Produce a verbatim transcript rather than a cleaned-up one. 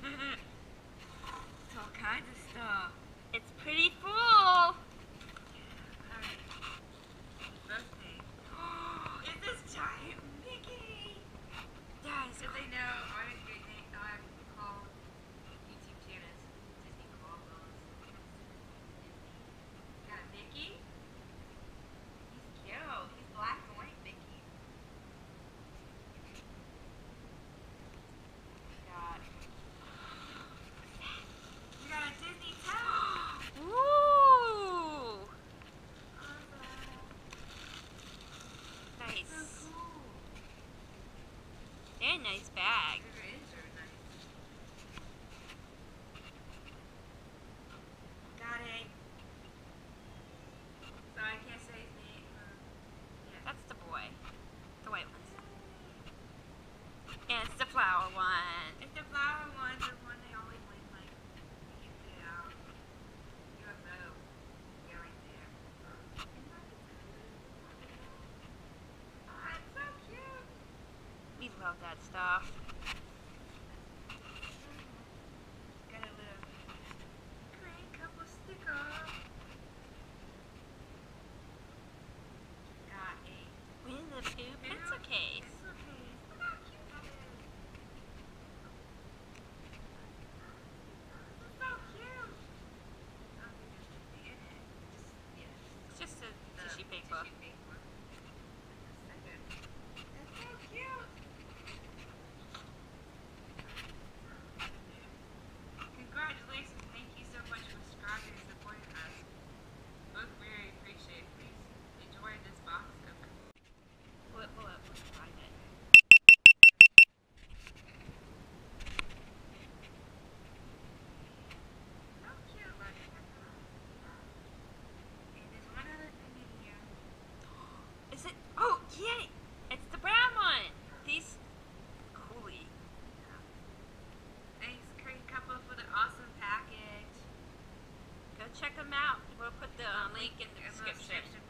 It's all kinds of stuff. It's pretty full. Alright. First thing. It's this giant Mickey! Guys, if they know, I I call YouTube channels Disney Claws. Got a Mickey. He's cute. He's black and white Mickey. Got. We got a Disney towel. Ooh. Nice. So cool. And nice bag. It is very nice. Got it. Sorry, I can't say his name. Um, yeah. That's the boy. The white ones. And it's the flower one. It's the flower one. The one they always win, like, you can put it out. U F O. Yeah, right there. Oh, it's so cute. We love that stuff. Got a little green couple sticker. Got a Winnie the Pooh pencil case. Pencil case. Look how cute that is. This is so cute. I don't think there's anything in it. Just, yeah. It's just a tissue paper. Tissue paper. That's so cute. Congratulations. Thank you so much for subscribing and supporting us. Both very appreciate it. Please enjoy this box opening. Pull it, pull it. Let's find it. So cute. Look. And there's one other thing in here. Is it? Oh, yeah. It's the brown one. These. Coolie. Thanks, Curry Couple, for the awesome package. Go check them out. We'll put the um, link in the description.